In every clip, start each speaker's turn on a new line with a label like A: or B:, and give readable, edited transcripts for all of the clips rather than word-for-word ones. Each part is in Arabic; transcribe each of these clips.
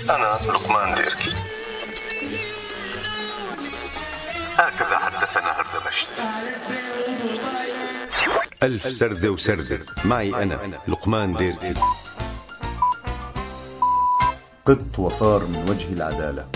A: أنا لقمان ديركي. هكذا حدثنا هردبشت.
B: ألف سردة وسردة معي أنا لقمان ديركي.
C: قط وفار من وجه العدالة.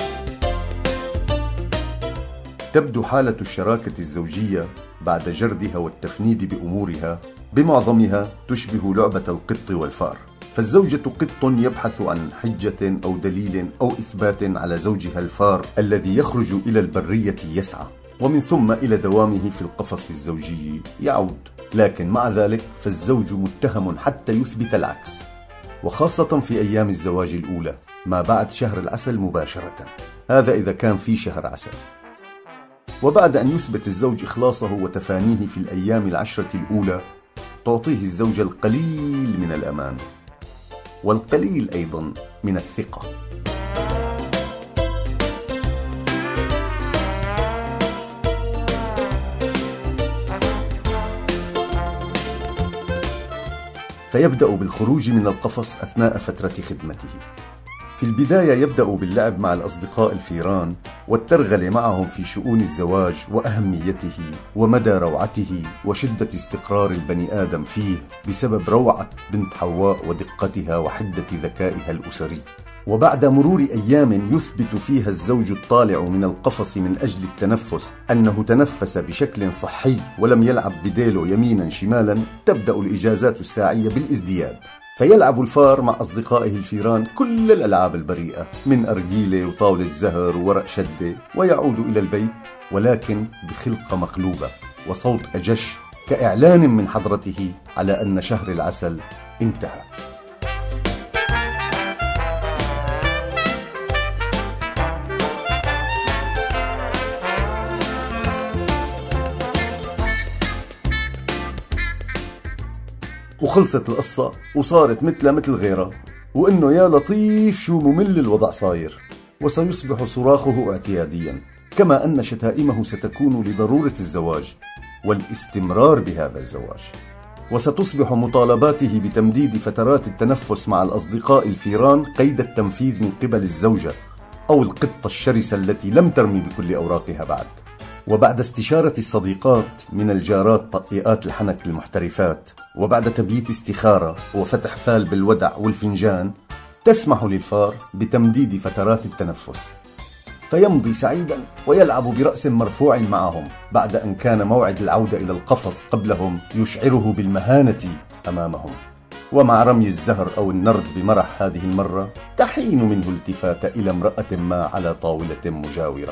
C: تبدو حالة الشراكة الزوجية بعد جردها والتفنيد بأمورها بمعظمها تشبه لعبة القط والفار، فالزوجة قط يبحث عن حجة أو دليل أو إثبات على زوجها الفار الذي يخرج إلى البرية يسعى، ومن ثم إلى دوامه في القفص الزوجي يعود. لكن مع ذلك فالزوج متهم حتى يثبت العكس، وخاصة في أيام الزواج الأولى ما بعد شهر العسل مباشرة، هذا إذا كان في شهر عسل. وبعد أن يثبت الزوج إخلاصه وتفانيه في الأيام العشرة الأولى تعطيه الزوجة القليل من الأمان والقليل أيضا من الثقة. فيبدأ بالخروج من القفص أثناء فترة خدمته. في البداية يبدأ باللعب مع الأصدقاء الفيران والترغل معهم في شؤون الزواج وأهميته ومدى روعته وشدة استقرار البني آدم فيه بسبب روعة بنت حواء ودقتها وحدة ذكائها الأسري. وبعد مرور أيام يثبت فيها الزوج الطالع من القفص من أجل التنفس أنه تنفس بشكل صحي ولم يلعب بديله يمينا شمالا، تبدأ الإجازات الساعية بالازدياد، فيلعب الفار مع أصدقائه الفيران كل الألعاب البريئة من أرجيلة وطاولة زهر وورق شدة، ويعود إلى البيت ولكن بخلقة مقلوبة وصوت أجش كإعلان من حضرته على أن شهر العسل انتهى. وخلصت القصة وصارت مثل غيرها، وإنه يا لطيف شو ممل الوضع صاير، وسيصبح صراخه اعتياديا، كما أن شتائمه ستكون لضرورة الزواج والاستمرار بهذا الزواج، وستصبح مطالباته بتمديد فترات التنفس مع الأصدقاء الفيران قيد التنفيذ من قبل الزوجة أو القطة الشرسة التي لم ترمي بكل أوراقها بعد. وبعد استشارة الصديقات من الجارات تطئيات الحنك المحترفات، وبعد تبييت استخارة وفتح فال بالودع والفنجان، تسمح للفار بتمديد فترات التنفس، فيمضي سعيدا ويلعب برأس مرفوع معهم، بعد أن كان موعد العودة إلى القفص قبلهم يشعره بالمهانة أمامهم. ومع رمي الزهر أو النرد بمرح هذه المرة تحين منه التفاتة إلى امرأة ما على طاولة مجاورة.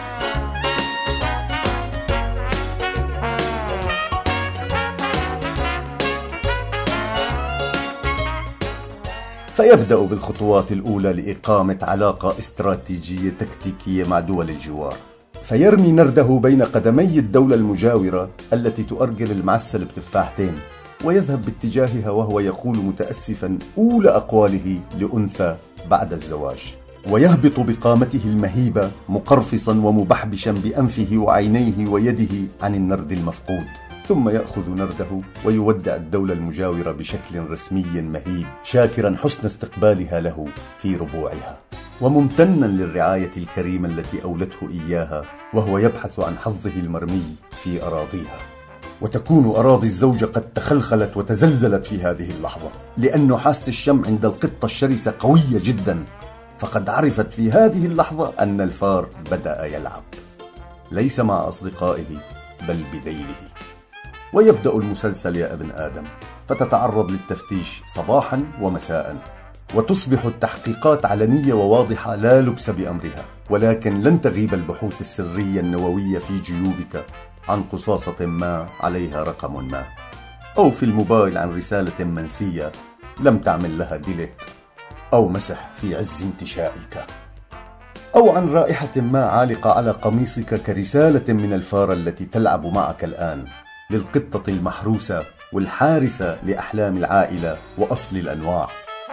C: فيبدأ بالخطوات الأولى لإقامة علاقة استراتيجية تكتيكية مع دول الجوار، فيرمي نرده بين قدمي الدولة المجاورة التي تؤرجل المعسل بتفاحتين، ويذهب باتجاهها وهو يقول متأسفا أولى أقواله لأنثى بعد الزواج، ويهبط بقامته المهيبة مقرفصا ومبحبشا بأنفه وعينيه ويده عن النرد المفقود، ثم يأخذ نرده ويودع الدولة المجاورة بشكل رسمي مهيب، شاكرا حسن استقبالها له في ربوعها، وممتنا للرعاية الكريمة التي أولته إياها، وهو يبحث عن حظه المرمي في أراضيها. وتكون أراضي الزوجة قد تخلخلت وتزلزلت في هذه اللحظة، لأن حاسة الشم عند القطة الشرسة قوية جدا، فقد عرفت في هذه اللحظة أن الفار بدأ يلعب ليس مع أصدقائه بل بذيله. ويبدأ المسلسل يا ابن آدم، فتتعرض للتفتيش صباحا ومساء، وتصبح التحقيقات علنية وواضحة لا لبس بأمرها، ولكن لن تغيب البحوث السرية النووية في جيوبك عن قصاصة ما عليها رقم ما، أو في الموبايل عن رسالة منسية لم تعمل لها ديليت أو مسح في عز انتشائك، أو عن رائحة ما عالقة على قميصك كرسالة من الفار التي تلعب معك الآن، للقطة المحروسة والحارسة لأحلام العائلة وأصل الأنواع.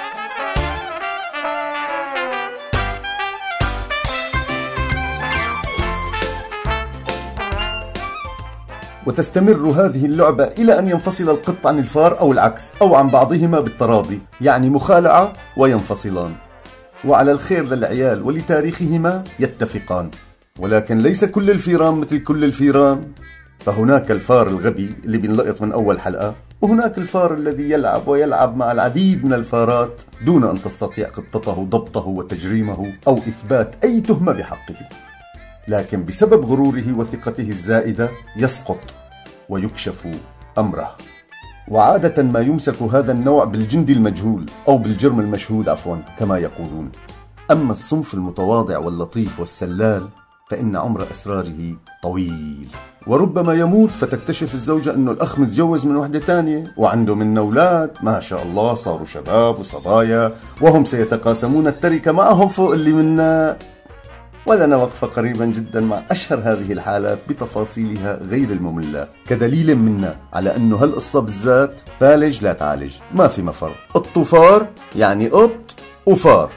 C: وتستمر هذه اللعبة إلى أن ينفصل القط عن الفار أو العكس، أو عن بعضهما بالتراضي، يعني مخالعة وينفصلان. وعلى الخير للعيال ولتاريخهما يتفقان. ولكن ليس كل الفيران مثل كل الفيران، فهناك الفار الغبي اللي بينلقط من أول حلقة، وهناك الفار الذي يلعب ويلعب مع العديد من الفارات دون أن تستطيع قطته ضبطه وتجريمه أو إثبات أي تهمة بحقه، لكن بسبب غروره وثقته الزائدة يسقط ويكشف أمره. وعادة ما يمسك هذا النوع بالجندي المجهول أو بالجرم المشهود كما يقولون. أما الصنف المتواضع واللطيف والسلال فإن عمر أسراره طويل، وربما يموت فتكتشف الزوجة أنه الأخ متجوز من وحدة تانية وعنده من أولاد ما شاء الله صاروا شباب وصبايا، وهم سيتقاسمون التركة معهم فوق اللي منا. ولنا وقفة قريبا جدا مع أشهر هذه الحالات بتفاصيلها غير المملة، كدليل منا على أنه هالقصة بالذات فالج لا تعالج، ما في مفر. قط وفار يعني قط وفار.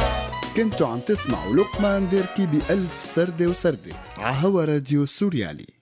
D: كنتوا عم تسمعوا لقمان ديركي بألف سردة وسردة عهوا راديو سوريالي.